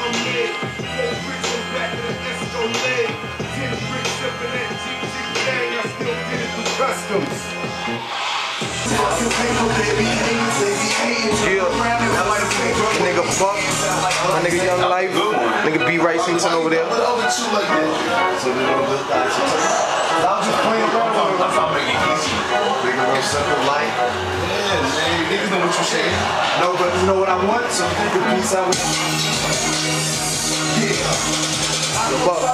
Nigga Buck, my nigga Young Life, nigga B. Ricington over there. So we gonna build that. I was just playing around with him. I'm making it easy. Nigga real simple, light. Yeah, man, niggas know what you're saying. No, but you know what I want? So we can peace out with yeah. Buck.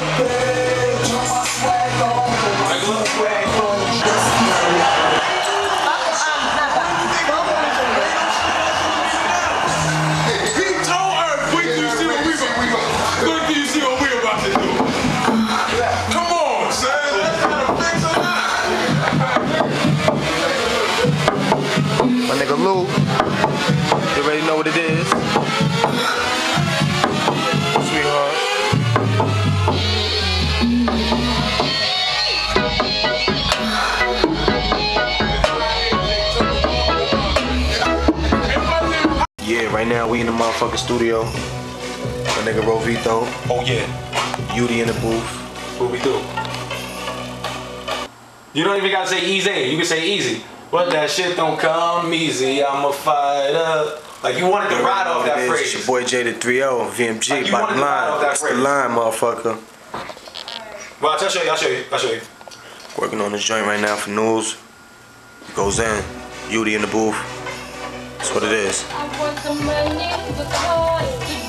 My nigga Lou, you already know what it is. Sweetheart. Yeah, right now we in the motherfucking studio. My nigga Rovito. Oh yeah. Yudi in the booth. What we do? You don't even gotta say easy, you can say easy. But that shit don't come easy, I'm a fighter. Like you wanted to ride off that phrase. It's your boy Jada 3L, VMG, like bottom line. That's the line, motherfucker. Well, I'll show you. Working on this joint right now for news. Goes in. Yudi in the booth. That's what it is. I want the money, the car,